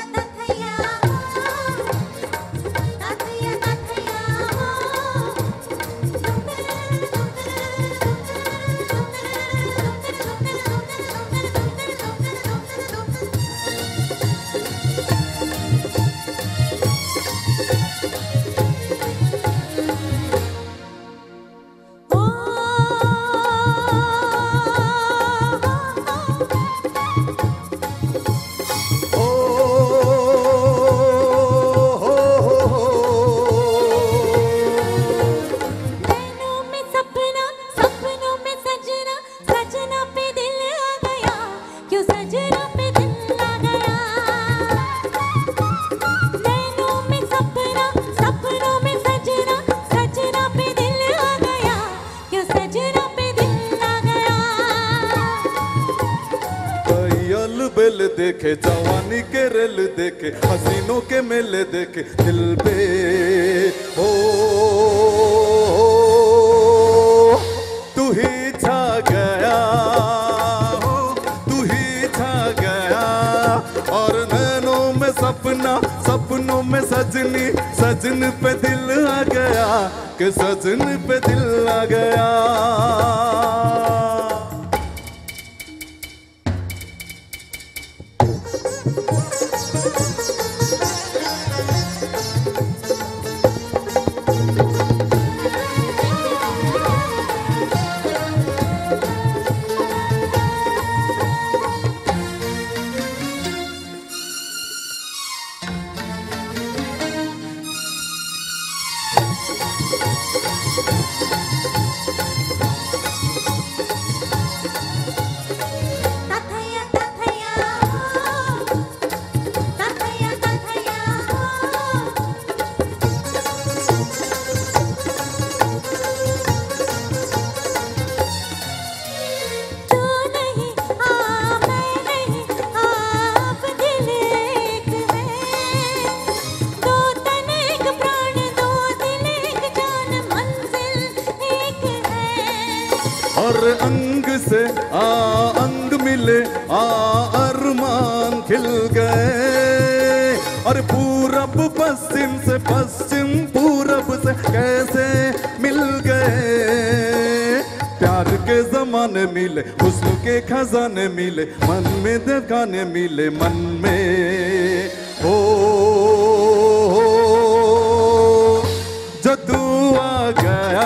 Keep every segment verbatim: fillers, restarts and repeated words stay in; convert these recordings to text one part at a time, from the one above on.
देखे जवानी के रेल देखे हसीनों के मेले देखे दिल पे हो तू ही छा गया हो तू ही छा गया और नैनों में सपना सपनों में सजनी सजन पे दिल आ गया कि सजन पे दिल आ गया। अंग से आ अंग मिले आ अरमान खिल गए और पूरब पश्चिम से पश्चिम पूरब से कैसे मिल गए। प्यार के जमाने मिले हुस्न के खजाने मिले मन में दीवाने मिले मन में हो जो तू आ गया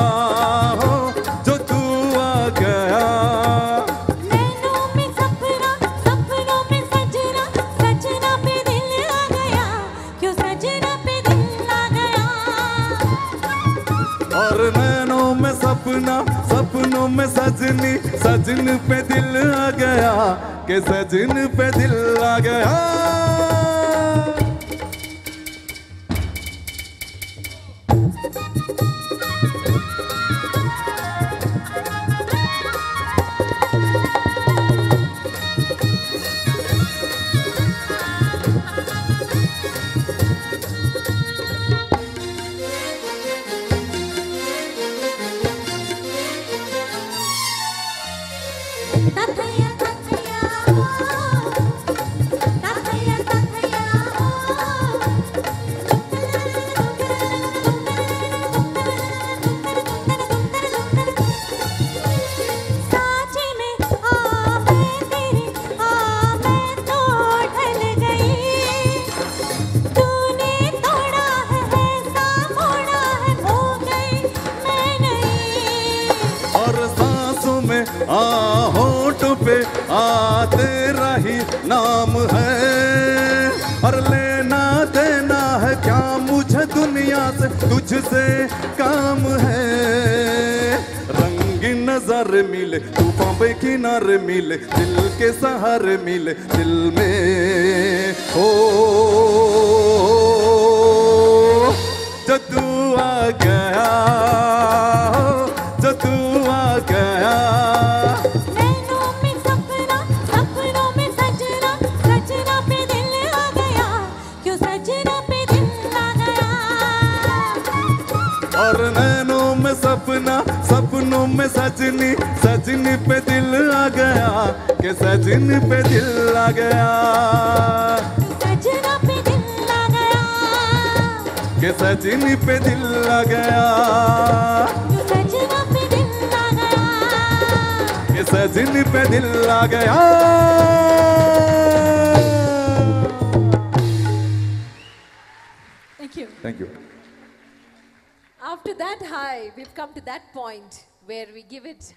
सपना सपनों में सजनी सजन पे दिल आ गया कि सजन पे दिल आ गया। आ होठ पे आ तेरा ही नाम है और लेना देना है क्या मुझे दुनिया से तुझसे काम है। रंगीन नज़ारे मिले तूफान पे किनारे मिले दिल के सहारे मिले दिल में हो जो तू आ गया जो तू आ गया। और नैनों में सपना सपनों में सजनी सजनी पे दिल आ गया कि सजनी पे दिल आ गया। ये सजनी पे दिल आ गया, ये सजना पे दिल आ गया, ये सजनी पे दिल आ गया। Thank you. Thank you. After that high, we've come to that point where we give it